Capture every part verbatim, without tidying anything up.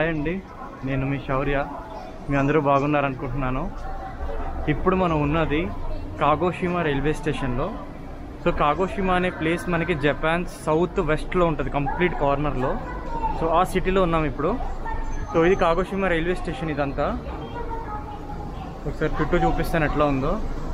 Hi అండి, నేను మీ శౌర్య. మీ అందరూ బాగున్నారనుకుంటున్నాను. ఇప్పుడు మనం ఉన్నది కాగోషిమా రైల్వే స్టేషన్లో. సో కాగోషిమా అనే ప్లేస్ మనకి జపాన్ సౌత్ వెస్ట్లో ఉంటుంది, కంప్లీట్ కార్నర్లో. సో ఆ సిటీలో ఉన్నాం ఇప్పుడు. సో ఇది కాగోషిమా రైల్వే స్టేషన్. ఇదంతా ఒకసారి చుట్టూ చూపిస్తాను ఎట్లా ఉందో.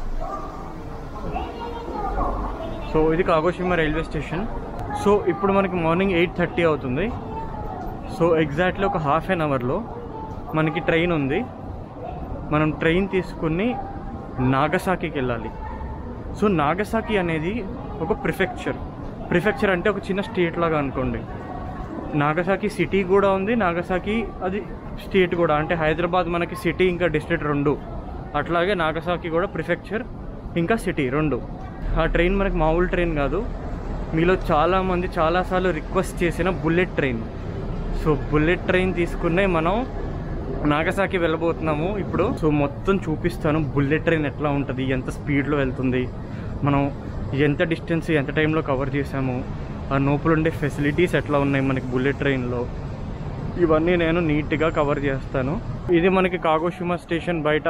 సో ఇది కాగోషిమా రైల్వే స్టేషన్. సో ఇప్పుడు మనకి మార్నింగ్ ఎయిట్ థర్టీ అవుతుంది. సో ఎగ్జాక్ట్లీ ఒక హాఫ్ అన్ అవర్లో మనకి ట్రైన్ ఉంది. మనం ట్రైన్ తీసుకుని నాగసాకికి వెళ్ళాలి. సో నాగసాకి అనేది ఒక ప్రిఫెక్చర్. ప్రిఫెక్చర్ అంటే ఒక చిన్న స్టేట్ లాగా అనుకోండి. నాగసాకి సిటీ కూడా ఉంది, నాగసాకి అది స్టేట్ కూడా. అంటే హైదరాబాద్ మనకి సిటీ ఇంకా డిస్ట్రిక్ట్ రెండు, అట్లాగే నాగసాకి కూడా ప్రిఫెక్చర్ ఇంకా సిటీ రెండు. ఆ ట్రైన్ మనకి మామూలు ట్రైన్ కాదు. మీలో చాలామంది చాలాసార్లు రిక్వెస్ట్ చేసిన bullet train. So bullet train తీసుకునే మనం నాగసాకి వెళ్ళబోతున్నాము ఇప్పుడు. సో మొత్తం చూపిస్తాను బుల్లెట్ ట్రైన్ ఎట్లా ఉంటుంది, ఎంత స్పీడ్లో వెళ్తుంది, మనం ఎంత డిస్టెన్స్ ఎంత టైంలో కవర్ చేసాము, ఆ లోపల ఉండే ఫెసిలిటీస్ ఎట్లా ఉన్నాయి మనకి బుల్లెట్ ట్రైన్లో, ఇవన్నీ నేను నీట్గా కవర్ చేస్తాను. ఇది మనకి కాగోషిమా స్టేషన్ బయట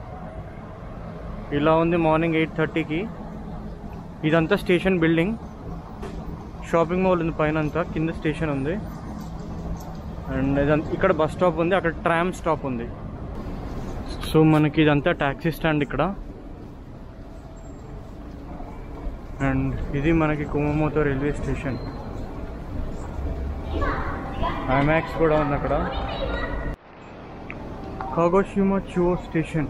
ఇలా ఉంది మార్నింగ్ ఎయిట్ థర్టీకి. ఇదంతా స్టేషన్ బిల్డింగ్. షాపింగ్ మాల్ ఉంది పైన అంతా, కింద స్టేషన్ ఉంది. అండ్ ఇదంతా ఇక్కడ బస్ స్టాప్ ఉంది, అక్కడ ట్రామ్ స్టాప్ ఉంది. సో మనకి ఇదంతా ట్యాక్సీ స్టాండ్ ఇక్కడ. అండ్ ఇది మనకి కుమమోటో రైల్వే స్టేషన్. ఐమాక్స్ కూడా ఉంది అక్కడ. Kagoshima Chuo station.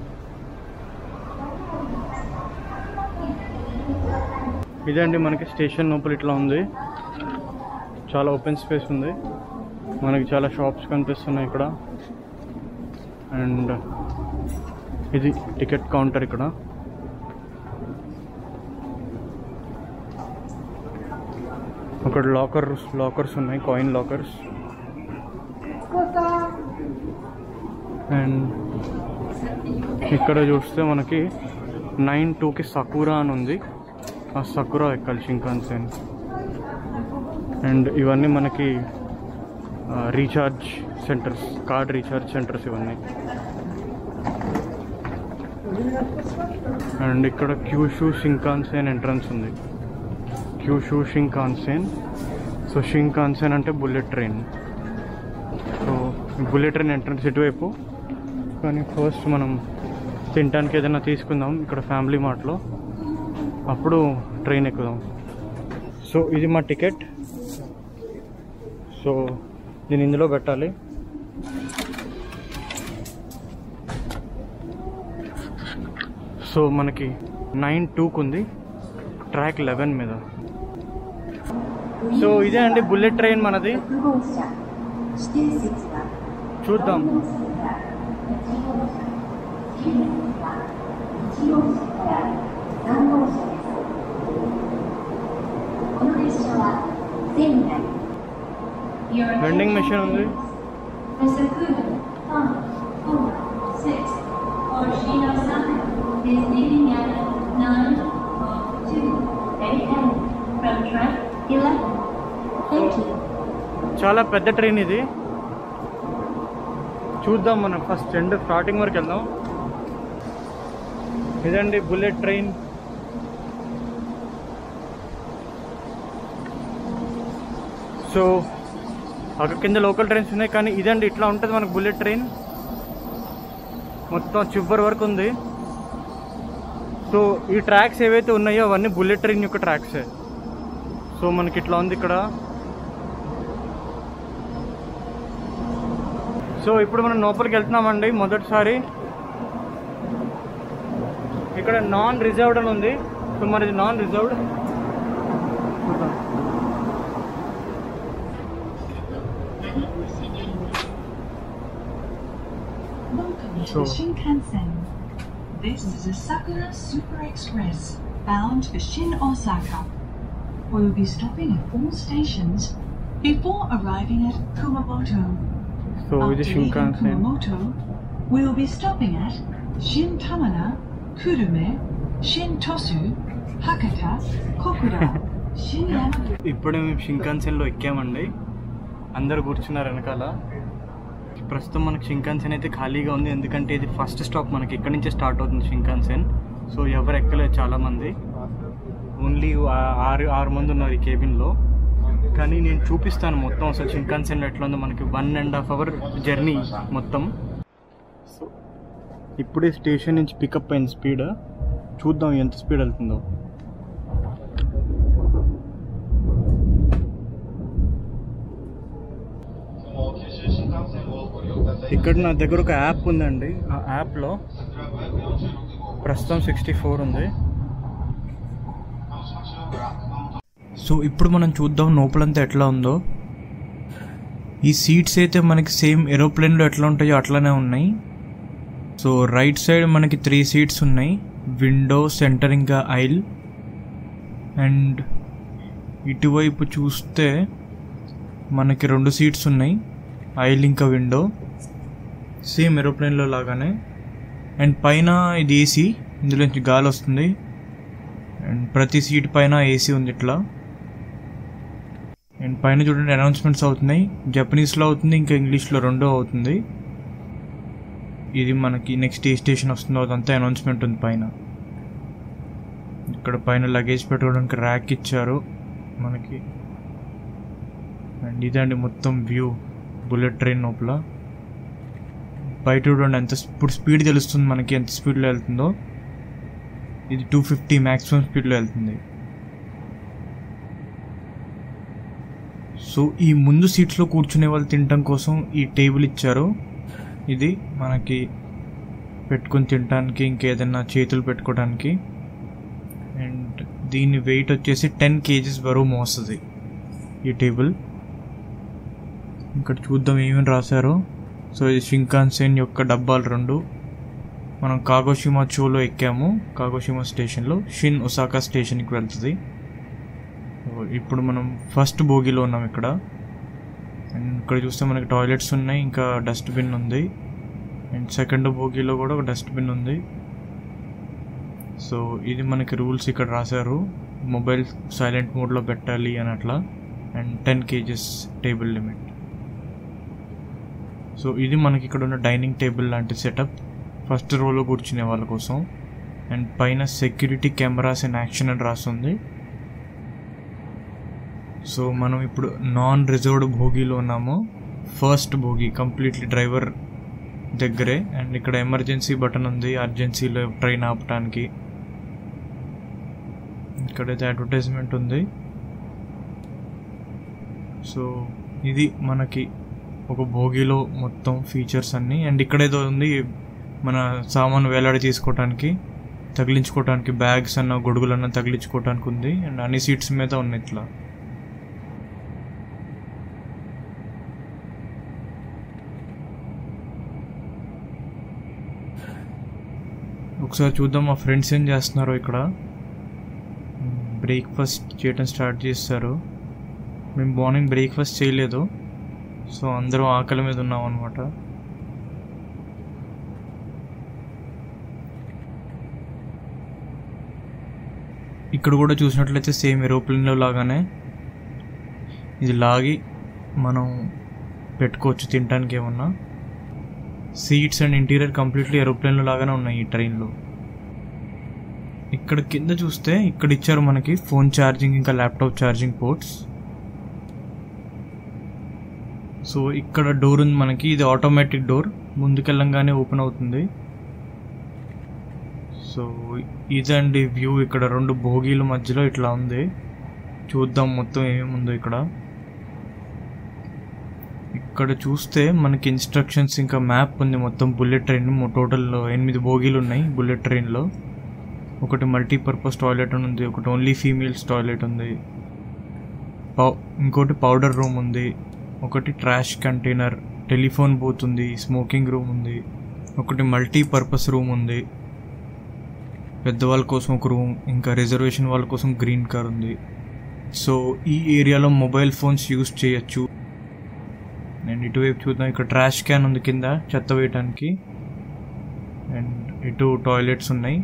ఇదండి మనకి స్టేషన్ లోపల ఇట్లా ఉంది. చాలా ఓపెన్ స్పేస్ ఉంది, మనకి చాలా షాప్స్ కనిపిస్తున్నాయి ఇక్కడ. అండ్ ఇది టికెట్ కౌంటర్ ఇక్కడ. అక్కడ లాకర్స్ లాకర్స్ ఉన్నాయి, కాయిన్ లాకర్స్. అండ్ ఇక్కడ చూస్తే మనకి నైన్ టూకి సకురా అని ఉంది. ఆ సకురా ఎక్కాలి షింకాన్సెన్. అండ్ ఇవన్నీ మనకి recharge centres, card recharge centres ఇవన్నీ. అండ్ ఇక్కడ క్యూషూ షింకాన్సెన్ ఎంట్రన్స్ ఉంది. క్యూషూ షింకాన్సెన్. సో షింకాన్సెన్ అంటే bullet train. So bullet train entrance ఇటువైపు. కానీ ఫస్ట్ మనం తినడానికి ఏదైనా తీసుకుందాం ఇక్కడ ఫ్యామిలీ మార్ట్లో, అప్పుడు ట్రైన్ ఎక్కుదాం. సో ఇది మా టికెట్. సో నేను ఇందులో పెట్టాలి. సో మనకి నైన్ టూకు ఉంది, ట్రాక్ లెవెన్ మీద. సో ఇదే అండి బుల్లెట్ ట్రైన్ మనది. చూద్దాం. వెండింగ్ మెషిన్ ఉంది. చాలా పెద్ద ట్రైన్ ఇది. చూద్దాం మనం ఫస్ట్ ఎండ్ స్టార్టింగ్ వరకు వెళ్దాం. ఇదండి బుల్లెట్ ట్రైన్. సో అక్కడ కింద లోకల్ ట్రైన్స్ ఉన్నాయి, కానీ ఇదండి ఇట్లా ఉంటుంది మనకు బుల్లెట్ ట్రైన్. మొత్తం చివరి వరకు ఉంది. సో ఈ ట్రాక్స్ ఏవైతే ఉన్నాయో అవన్నీ బుల్లెట్ ట్రైన్ యొక్క ట్రాక్సే. సో మనకి ఇట్లా ఉంది ఇక్కడ. సో ఇప్పుడు మనం లోపలికి వెళ్తున్నామండి మొదటిసారి. ఇక్కడ నాన్ రిజర్వ్డ్ అని ఉంది. సో మనది non reserved. So, Shinkansen. This is a Sakura Super Express bound for Shin Osaka. We will be stopping at all stations before arriving at Kumamoto. So, After this leaving Shinkansen. Kumamoto, we will be stopping at Shin Tamana, Kurume, Shin Tosu, Hakata, Kokuda, Shin Yamaguchi. ఇప్పుడు మేము షింకాన్సెన్లో ఎక్కామండి. అందరు కూర్చున్నారు వెనకాల. ప్రస్తుతం మనకి షింకాన్సెన్ అయితే ఖాళీగా ఉంది, ఎందుకంటే ఇది ఫస్ట్ స్టాప్ మనకి ఇక్కడ నుంచే స్టార్ట్ అవుతుంది షింకాన్సెన్. సో ఎవరు ఎక్కలేదు చాలామంది, ఓన్లీ ఆరు ఆరు మంది ఉన్నారు ఈ కేబిన్లో. కానీ నేను చూపిస్తాను మొత్తం అసలు షింకాన్సెన్లో ఎట్లా ఉందో. మనకి one and half hour journey మొత్తం. సో ఇప్పుడే స్టేషన్ నుంచి పికప్ అయిన స్పీడ్ చూద్దాం ఎంత స్పీడ్ వెళ్తుందో. ఇక్కడ నా దగ్గర ఒక యాప్ ఉందండి, ఆ యాప్లో ప్రస్తుతం సిక్స్టీ ఫోర్ ఉంది. సో ఇప్పుడు మనం చూద్దాం లోపలంతా ఎట్లా ఉందో. ఈ సీట్స్ అయితే మనకి సేమ్ ఏరోప్లేన్లో ఎట్లా ఉంటాయో అట్లానే ఉన్నాయి. సో రైట్ సైడ్ మనకి త్రీ సీట్స్ ఉన్నాయి, విండో, సెంటర్ ఇంకా ఐల్. అండ్ ఇటువైపు చూస్తే మనకి రెండు సీట్స్ ఉన్నాయి, ఐల్ ఇంకా విండో, సేమ్ ఏరోప్లేన్లో లాగానే. అండ్ పైన ఇది ఏసీ, ఇందులో నుంచి గాలి వస్తుంది. అండ్ ప్రతి సీట్ పైన ఏసీ ఉంది ఇట్లా. అండ్ పైన చూడండి అనౌన్స్మెంట్స్ అవుతున్నాయి, జపనీస్లో అవుతుంది ఇంకా ఇంగ్లీష్లో రెండో అవుతుంది. ఇది మనకి నెక్స్ట్ ఏ స్టేషన్ వస్తుందో అదంతా అనౌన్స్మెంట్ ఉంది పైన. ఇక్కడ పైన లగేజ్ పెట్టుకోవడానికి ర్యాక్ ఇచ్చారు మనకి. అండ్ ఇదండి మొత్తం వ్యూ బుల్లెట్ ట్రైన్ లోపల. బయట చూడండి ఎంత ఇప్పుడు స్పీడ్ తెలుస్తుంది మనకి, ఎంత స్పీడ్లో వెళ్తుందో. ఇది టూ ఫిఫ్టీ మ్యాక్సిమం స్పీడ్లో వెళ్తుంది. సో ఈ ముందు సీట్స్లో కూర్చునే వాళ్ళు తినటం కోసం ఈ టేబుల్ ఇచ్చారు. ఇది మనకి పెట్టుకొని తినడానికి, ఇంకేదైనా చేతులు పెట్టుకోవడానికి. అండ్ దీని వెయిట్ వచ్చేసి టెన్ కేజీస్ బరువు మోస్తుంది ఈ టేబుల్. ఇక్కడ చూద్దాం ఏమేమి రాశారో. సో ఇది షింకాన్సెన్ యొక్క డబ్బాలు రెండు. మనం కాగోషిమా చోలో ఎక్కాము, కాగోషిమా స్టేషన్లో. షిన్ ఒసాకా స్టేషన్కి వెళ్తుంది. ఇప్పుడు మనం ఫస్ట్ బోగిలో ఉన్నాం ఇక్కడ. అండ్ ఇక్కడ చూస్తే మనకి టాయిలెట్స్ ఉన్నాయి, ఇంకా డస్ట్బిన్ ఉంది. అండ్ సెకండ్ బోగిలో కూడా ఒక డస్ట్బిన్ ఉంది. సో ఇది మనకి రూల్స్ ఇక్కడ రాశారు, మొబైల్ సైలెంట్ మోడ్లో పెట్టాలి అని అట్లా. And ten kgs table limit. So ఇది మనకి ఇక్కడ ఉన్న డైనింగ్ టేబుల్ లాంటి సెటప్, ఫస్ట్ రోలో కూర్చునే వాళ్ళ కోసం. అండ్ పైన సెక్యూరిటీ కెమెరాస్ ఇన్ యాక్షన్ అని రాస్తుంది. సో మనం ఇప్పుడు నాన్ రిజర్వ్డ్ భోగిలో ఉన్నాము, ఫస్ట్ భోగి కంప్లీట్లీ డ్రైవర్ దగ్గరే. అండ్ ఇక్కడ ఎమర్జెన్సీ బటన్ ఉంది, అర్జెన్సీలో ట్రైన్ ఆపడానికి. ఇక్కడైతే అడ్వర్టైజ్మెంట్ ఉంది. సో ఇది మనకి ఒక భోగిలో మొత్తం ఫీచర్స్ అన్నీ. అండ్ ఇక్కడేదో ఉంది మన సామాను వేలాడి తీసుకోవడానికి, తగిలించుకోవడానికి, బ్యాగ్స్ అన్న గొడుగులన్న తగిలించుకోవడానికి ఉంది. అండ్ అన్ని సీట్స్ మీద ఉన్నాయి ఇట్లా. ఒకసారి చూద్దాం మా ఫ్రెండ్స్ ఏం చేస్తున్నారో. ఇక్కడ బ్రేక్ఫాస్ట్ చేయడం స్టార్ట్ చేస్తారు. మేము మార్నింగ్ బ్రేక్ఫాస్ట్ చేయలేదు, సో అందరం ఆకలి మీద ఉన్నాం అనమాట. ఇక్కడ కూడా చూసినట్లయితే సేమ్ ఏరోప్లేన్లో లాగానే ఇది లాగి మనం పెట్టుకోవచ్చు తినడానికి ఏమన్నా. సీట్స్ అండ్ ఇంటీరియర్ కంప్లీట్లీ ఏరోప్లేన్లో లాగానే ఉన్నాయి ఈ ట్రైన్లో. ఇక్కడ కింద చూస్తే ఇక్కడ ఇచ్చారు మనకి ఫోన్ ఛార్జింగ్ ఇంకా ల్యాప్టాప్ ఛార్జింగ్ పోర్ట్స్. సో ఇక్కడ డోర్ ఉంది మనకి, ఇది ఆటోమేటిక్ డోర్, ముందుకెళ్ళంగానే ఓపెన్ అవుతుంది. సో ఇదండి వ్యూ. ఇక్కడ రెండు భోగీల మధ్యలో ఇట్లా ఉంది. చూద్దాం మొత్తం ఏమేముందో ఇక్కడ. ఇక్కడ చూస్తే మనకి ఇన్స్ట్రక్షన్స్ ఇంకా మ్యాప్ ఉంది మొత్తం బుల్లెట్ ట్రైన్. టోటల్ ఎనిమిది భోగీలు ఉన్నాయి బుల్లెట్ ట్రైన్లో. ఒకటి మల్టీపర్పస్ టాయిలెట్ అని ఉంది, ఒకటి ఓన్లీ ఫీమేల్స్ టాయిలెట్ ఉంది, పౌ ఇంకోటి పౌడర్ రూమ్ ఉంది, ఒకటి ట్రాష్ కంటైనర్, టెలిఫోన్ బూత్ ఉంది, స్మోకింగ్ రూమ్ ఉంది, ఒకటి మల్టీపర్పస్ రూమ్ ఉంది, పెద్దవాళ్ళ కోసం ఒక రూమ్, ఇంకా రిజర్వేషన్ వాళ్ళ కోసం గ్రీన్ కార్ ఉంది. సో ఈ ఏరియాలో మొబైల్ ఫోన్స్ యూజ్ చేయొచ్చు. అండ్ ఇటువైపు చూద్దాం, ఇక్కడ ట్రాష్ క్యాన్ ఉంది కింద చెత్త వేయటానికి. అండ్ ఇటు టాయిలెట్స్ ఉన్నాయి.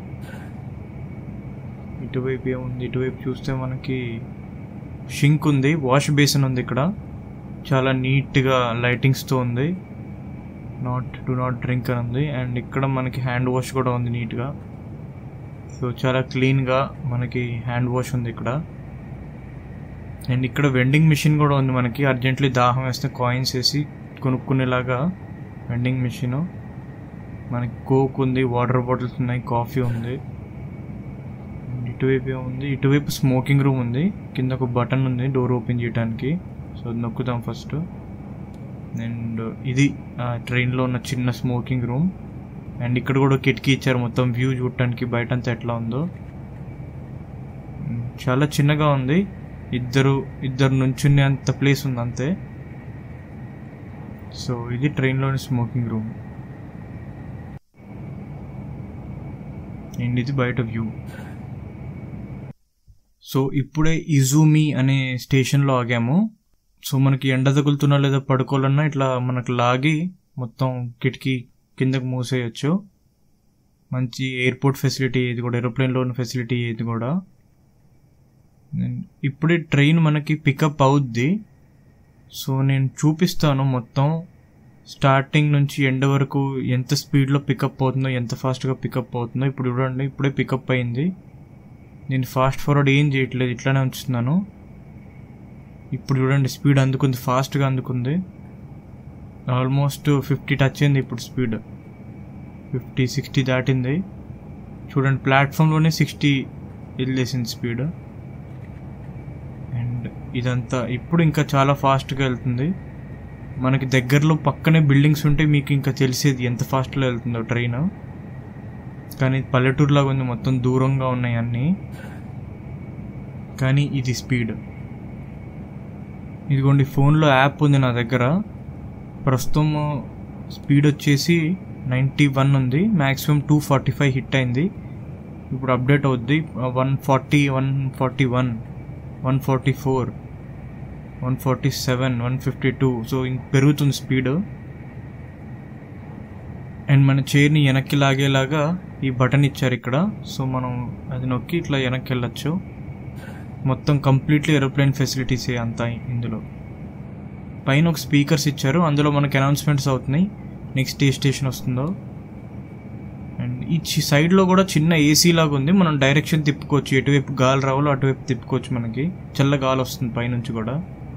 ఇటువైపు ఏముంది, ఇటువైపు చూస్తే మనకి షింక్ ఉంది, వాష్ బేసిన్ ఉంది. ఇక్కడ చాలా నీట్గా లైటింగ్స్తో ఉంది. నాట్ డు నాట్ డ్రింక్ అని ఉంది. అండ్ ఇక్కడ మనకి హ్యాండ్ వాష్ కూడా ఉంది నీట్గా. సో చాలా క్లీన్గా మనకి హ్యాండ్ వాష్ ఉంది ఇక్కడ. అండ్ ఇక్కడ వెండింగ్ మిషన్ కూడా ఉంది మనకి. అర్జెంట్లీ దాహం వేస్తే కాయిన్స్ వేసి కొనుక్కునేలాగా వెండింగ్ మిషన్. మనకి కోక్ ఉంది, వాటర్ బాటిల్స్ ఉన్నాయి, కాఫీ ఉంది. ఇటువైపు ఉంది, ఇటువైపు స్మోకింగ్ రూమ్ ఉంది. కింద ఒక బటన్ ఉంది డోర్ ఓపెన్ చేయడానికి. సో అది నొక్కుదాం ఫస్ట్. అండ్ ఇది ట్రైన్లో ఉన్న చిన్న స్మోకింగ్ రూమ్. అండ్ ఇక్కడ కూడా కిటికీ ఇచ్చారు మొత్తం వ్యూ చూడటానికి బయటంతా ఎట్లా ఉందో. చాలా చిన్నగా ఉంది, ఇద్దరు ఇద్దరు నుంచునే అంత ప్లేస్ ఉంది అంతే. సో ఇది ట్రైన్లోని స్మోకింగ్ రూమ్. అండ్ ఇది బయట వ్యూ. సో ఇప్పుడే ఇజూమి అనే స్టేషన్లో ఆగాము. సో మనకి ఎండ తగులుతున్నా లేదా పడుకోవాలన్నా ఇట్లా మనకు లాగి మొత్తం కిటికీ కిందకు మూసేయచ్చు. మంచి ఎయిర్పోర్ట్ ఫెసిలిటీ ఇది కూడా, ఏరోప్లేన్లో ఉన్న ఫెసిలిటీ ఇది కూడా. ఇప్పుడే ట్రైన్ మనకి పికప్ అవుద్ది. సో నేను చూపిస్తాను మొత్తం స్టార్టింగ్ నుంచి ఎండ్ వరకు ఎంత స్పీడ్లో పికప్ అవుతుందో, ఎంత ఫాస్ట్గా పికప్ అవుతుందో. ఇప్పుడు చూడండి, ఇప్పుడే పికప్ అయింది. నేను ఫాస్ట్ ఫార్వర్డ్ ఏం చేయట్లేదు, ఇట్లానే ఉంచుతున్నాను. ఇప్పుడు చూడండి స్పీడ్ అందుకుంది, ఫాస్ట్గా అందుకుంది. ఆల్మోస్ట్ ఫిఫ్టీ టచ్ అయింది ఇప్పుడు స్పీడ్. ఫిఫ్టీ సిక్స్టీ దాటింది. చూడండి ప్లాట్ఫామ్లోనే సిక్స్టీ వెళ్ళేసింది స్పీడ్. అండ్ ఇదంతా ఇప్పుడు ఇంకా చాలా ఫాస్ట్గా వెళ్తుంది. మనకి దగ్గరలో పక్కనే బిల్డింగ్స్ ఉంటే మీకు ఇంకా తెలిసేది ఎంత ఫాస్ట్లో వెళ్తుందో ట్రైన్. కానీ పల్లెటూరులాగా ఉంది, మొత్తం దూరంగా ఉన్నాయి అన్నీ. కానీ ఇది స్పీడ్. ఇదిగోండి ఫోన్లో యాప్ ఉంది నా దగ్గర. ప్రస్తుతం స్పీడ్ వచ్చేసి నైంటీ వన్ ఉంది, maximum two forty five hit అయింది. ఇప్పుడు అప్డేట్ అవుద్ది. One forty one forty one one forty four one forty seven one fifty two so ఇంక పెరుగుతుంది స్పీడ్. అండ్ మన చైర్ని వెనక్కి లాగేలాగా ఈ బటన్ ఇచ్చారు ఇక్కడ. సో మనం అది నొక్కి ఇట్లా వెనక్కి వెళ్ళచ్చు. మొత్తం కంప్లీట్లీ ఏరోప్లేన్ ఫెసిలిటీసే అంతా ఇందులో. పైన ఒక స్పీకర్స్ ఇచ్చారు, అందులో మనకి అనౌన్స్మెంట్స్ అవుతున్నాయి నెక్స్ట్ ఏ స్టేషన్ వస్తుందో. అండ్ ఈ సైడ్లో కూడా చిన్న ఏసీ లాగా ఉంది, మనం డైరెక్షన్ తిప్పుకోవచ్చు, ఎటువైపు గాలి రావాలో అటువైపు తిప్పుకోవచ్చు. మనకి చల్ల గాలి వస్తుంది పైనుంచి కూడా.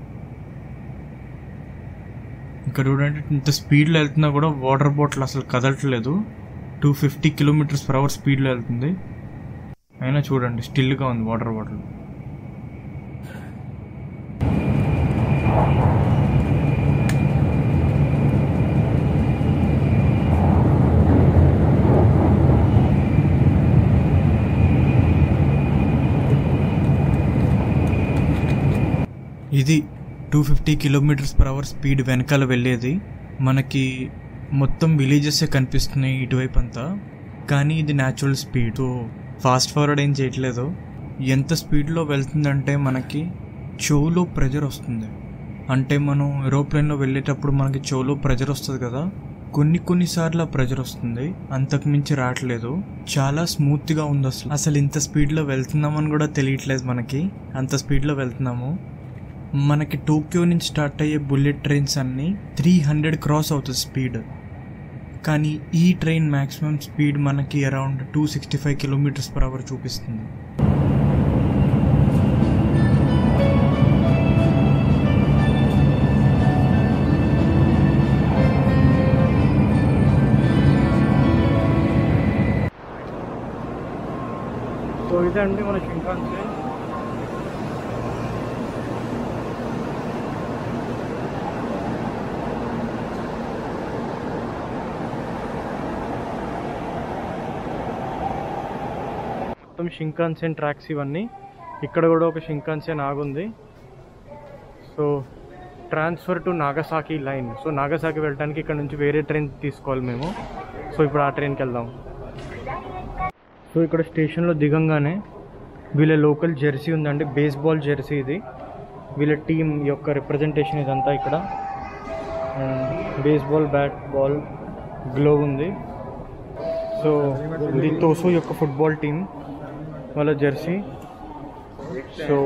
ఇక్కడ చూడండి ఇంత స్పీడ్లో వెళ్తున్నా కూడా వాటర్ బాటిల్ అసలు కదలట్లేదు. Two fifty kilometres per hour స్పీడ్లో వెళ్తుంది, అయినా చూడండి స్టిల్గా ఉంది వాటర్ బాటిల్. ఇది two fifty kilometres per hour speed వెనకాల వెళ్ళేది. మనకి మొత్తం విలేజెసే కనిపిస్తున్నాయి ఇటువైపు అంతా, కానీ ఇది natural speed. So fast forward ఏం చేయట్లేదు. ఎంత స్పీడ్లో వెళ్తుందంటే మనకి చెవులో ప్రెజర్ వస్తుంది. అంటే మనం ఏరోప్లేన్లో వెళ్ళేటప్పుడు మనకి చెవులో ప్రెజర్ వస్తుంది కదా, కొన్ని కొన్నిసార్లు ఆ ప్రెజర్ వస్తుంది, అంతకు మించి రావట్లేదు. చాలా స్మూత్గా ఉంది. అసలు అసలు ఇంత స్పీడ్లో వెళ్తున్నామని కూడా తెలియట్లేదు మనకి, అంత స్పీడ్లో వెళ్తున్నాము. మనకి టోక్యో నుంచి స్టార్ట్ అయ్యే బుల్లెట్ ట్రైన్స్ అన్నీ త్రీ హండ్రెడ్ క్రాస్ అవుతుంది స్పీడ్, కానీ ఈ ట్రైన్ మ్యాక్సిమం స్పీడ్ మనకి around two sixty five kilometres per hour చూపిస్తుంది. సో ఇదండి మన షింకాన్సేన్. మొత్తం షింకాన్సేన్ ట్రాక్స్ ఇవన్నీ. ఇక్కడ కూడా ఒక షింకాన్సేన్ ఆగుంది. So transfer to Nagasaki line. So Nagasaki వెళ్ళడానికి ఇక్కడ నుంచి వేరే ట్రైన్ తీసుకోవాలి మేము. సో ఇప్పుడు ఆ ట్రైన్కి వెళ్దాం. సో ఇక్కడ స్టేషన్లో దిగంగానే వీళ్ళ లోకల్ జెర్సీ ఉందండి, బేస్బాల్ జెర్సీ ఇది. వీళ్ళ టీం యొక్క రిప్రజెంటేషన్ ఇదంతా ఇక్కడ. బేస్బాల్ బ్యాట్, బాల్, గ్లోవ్ ఉంది. సో ఇది తోసు యొక్క ఫుట్బాల్ టీం వాళ్ళ జెర్సీ. సో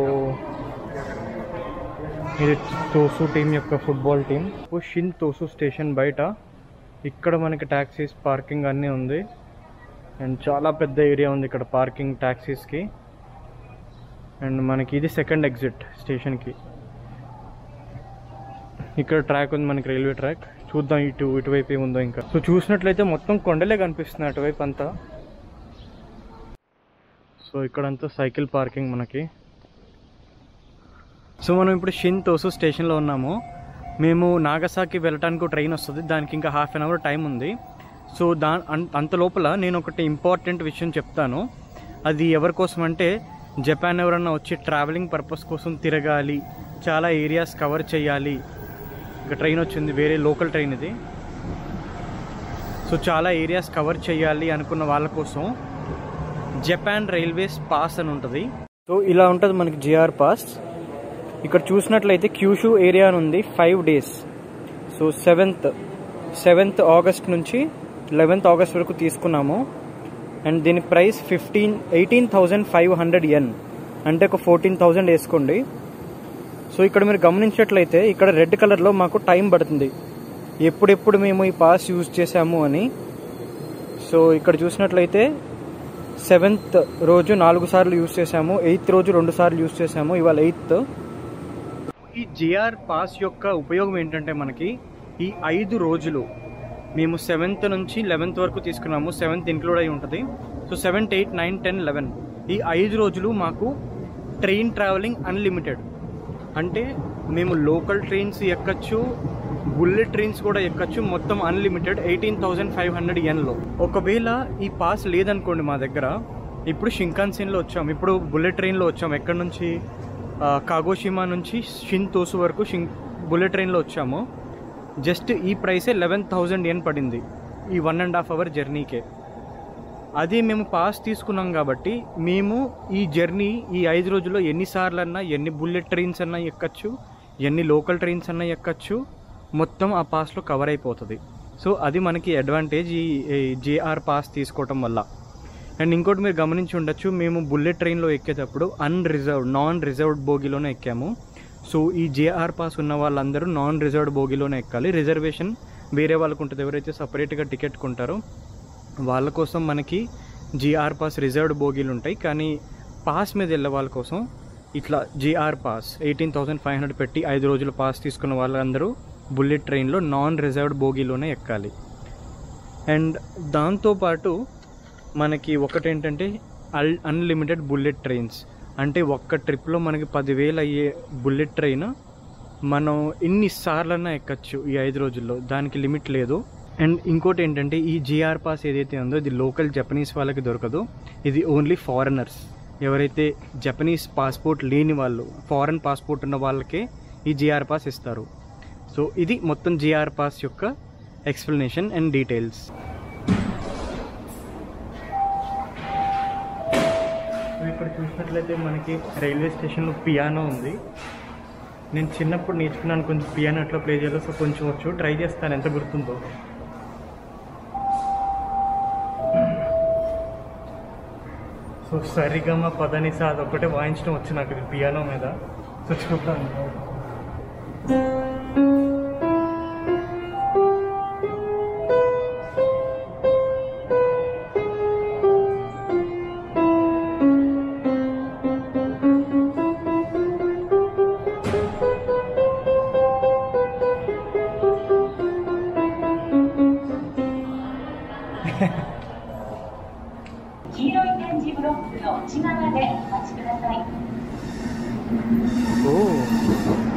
ఇది తోసు టీం యొక్క football team. Shin Tosu station బయట ఇక్కడ మనకి ట్యాక్సీస్ పార్కింగ్ అన్నీ ఉంది అండ్ చాలా పెద్ద ఏరియా ఉంది ఇక్కడ పార్కింగ్ ట్యాక్సీస్కి. అండ్ మనకి ఇది సెకండ్ ఎగ్జిట్ స్టేషన్కి. ఇక్కడ ట్రాక్ ఉంది మనకి, రైల్వే ట్రాక్. చూద్దాం ఇటు ఇటువైపు ఏముందో ఇంకా. సో చూసినట్లయితే మొత్తం కొండలే కనిపిస్తున్నాయి అటువైపు అంతా. సో ఇక్కడంతా సైకిల్ పార్కింగ్ మనకి. సో మనం ఇప్పుడు షిన్ తోసు స్టేషన్లో ఉన్నాము. మేము నాగసాకి వెళ్ళటానికి ట్రైన్ వస్తుంది, దానికి ఇంకా హాఫ్ అన్ అవర్ టైం ఉంది. సో దా అంత లోపల నేను ఒకటి ఇంపార్టెంట్ విషయం చెప్తాను. అది ఎవరి కోసం అంటే, జపాన్ ఎవరన్నా వచ్చి ట్రావెలింగ్ పర్పస్ కోసం తిరగాలి, చాలా ఏరియాస్ కవర్ చేయాలి. ఇక ట్రైన్ వచ్చింది, వేరే లోకల్ ట్రైన్ ఇది. సో చాలా ఏరియాస్ కవర్ చేయాలి అనుకున్న వాళ్ళ కోసం జపాన్ రైల్వేస్ పాస్ అని ఉంటుంది. సో ఇలా ఉంటుంది మనకి జిఆర్ పాస్. ఇక్కడ చూసినట్లయితే క్యూషు ఏరియా అని ఉంది, five days. So seventh seventh August నుంచి లెవెన్త్ ఆగస్ట్ వరకు తీసుకున్నాము. అండ్ దీని price fifteen eighteen thousand five hundred yen, అంటే ఒక ఫోర్టీన్ థౌజండ్ వేసుకోండి. సో ఇక్కడ మీరు గమనించినట్లయితే ఇక్కడ రెడ్ కలర్లో మాకు టైం పడుతుంది, ఎప్పుడెప్పుడు మేము ఈ పాస్ యూజ్ చేసాము అని. సో ఇక్కడ చూసినట్లయితే సెవెంత్ రోజు నాలుగు సార్లు యూజ్ చేసాము, ఎయిత్ రోజు రెండు సార్లు యూజ్ చేసాము, ఇవాళ ఎయిత్. ఈ జిఆర్ పాస్ యొక్క ఉపయోగం ఏంటంటే, మనకి ఈ ఐదు రోజులు మేము సెవెంత్ నుంచి లెవెన్త్ వరకు తీసుకున్నాము, సెవెంత్ ఇంక్లూడ్ అయి ఉంటుంది. So seven eight nine ten eleven ఈ ఐదు రోజులు మాకు ట్రైన్ ట్రావెలింగ్ అన్లిమిటెడ్. అంటే మేము లోకల్ ట్రైన్స్ ఎక్కచ్చు, బుల్లెట్ ట్రైన్స్ కూడా ఎక్కచ్చు, మొత్తం unlimited eighteen thousand five hundred ఎన్లో. ఒకవేళ ఈ పాస్ లేదనుకోండి మా దగ్గర, ఇప్పుడు షింకాన్సెన్లో వచ్చాము, ఇప్పుడు బుల్లెట్ ట్రైన్లో వచ్చాము. ఎక్కడి నుంచి? కాగోషిమా నుంచి షిన్ తోసు వరకు షిన్ బుల్లెట్ ట్రైన్లో వచ్చాము. జస్ట్ ఈ ప్రైసే లెవెన్ థౌజండ్ ఎన్ పడింది ఈ వన్ అండ్ హాఫ్ అవర్ జర్నీకే. అది మేము పాస్ తీసుకున్నాం కాబట్టి మేము ఈ జర్నీ ఈ ఐదు రోజుల్లో ఎన్నిసార్లు అన్నా, ఎన్ని బుల్లెట్ ట్రైన్స్ అన్నా ఎక్కచ్చు, ఎన్ని లోకల్ ట్రైన్స్ అన్నా ఎక్కచ్చు, మొత్తం ఆ పాస్లో కవర్ అయిపోతుంది. సో అది మనకి అడ్వాంటేజ్ ఈ జేఆర్ పాస్ తీసుకోవటం వల్ల. అండ్ ఇంకోటి మీరు గమనించి ఉండొచ్చు, మేము బుల్లెట్ ట్రైన్లో ఎక్కేటప్పుడు అన్రిజర్వ్డ్ నాన్ రిజర్వ్డ్ బోగిలోనే ఎక్కాము. సో ఈ జేఆర్ పాస్ ఉన్న వాళ్ళందరూ నాన్ రిజర్వ్డ్ బోగిలోనే ఎక్కాలి. రిజర్వేషన్ వేరే వాళ్ళకు ఉంటుంది, ఎవరైతే సపరేట్గా టికెట్ కొంటారో వాళ్ళ కోసం మనకి జిఆర్ పాస్ రిజర్వ్డ్ బోగీలు ఉంటాయి. కానీ పాస్ మీద వెళ్ళే వాళ్ళ కోసం ఇట్లా JR pass eighteen thousand five hundred పెట్టి ఐదు రోజుల పాస్ తీసుకున్న వాళ్ళందరూ బుల్లెట్ ట్రైన్లో నాన్ రిజర్వ్డ్ బోగీలోనే ఎక్కాలి. అండ్ దాంతోపాటు మనకి ఒకటేంటంటే అల్ అన్లిమిటెడ్ బుల్లెట్ ట్రైన్స్. అంటే ఒక్క ట్రిప్లో మనకి పదివేలు అయ్యే బుల్లెట్ ట్రైన్ మనం ఎన్నిసార్లన్నా ఎక్కచ్చు ఈ ఐదు రోజుల్లో, దానికి లిమిట్ లేదు. అండ్ ఇంకోటి ఏంటంటే, ఈ జిఆర్ పాస్ ఏదైతే ఉందో ఇది లోకల్ జపనీస్ వాళ్ళకి దొరకదు, ఇది ఓన్లీ ఫారినర్స్, ఎవరైతే జపనీస్ పాస్పోర్ట్ లేని వాళ్ళు, ఫారెన్ పాస్పోర్ట్ ఉన్న వాళ్ళకే ఈ జిఆర్ పాస్ ఇస్తారు. సో ఇది మొత్తం జిఆర్ పాస్ యొక్క ఎక్స్ప్లెనేషన్ అండ్ డీటెయిల్స్. ఇక్కడ చూసినట్లయితే మనకి రైల్వే స్టేషన్లో పియానో ఉంది. నేను చిన్నప్పుడు నేర్చుకున్నాను కొంచెం పియానో ఎట్లా ప్లే చేయాలో. సో కొంచెం వచ్చు, ట్రై చేస్తాను ఎంత గుర్తుందో. సో సరిగమ పదనిస అదొక్కటే వాయించడం వచ్చు నాకు ఇది పియానో మీద. సో చూద్దాం. ఓ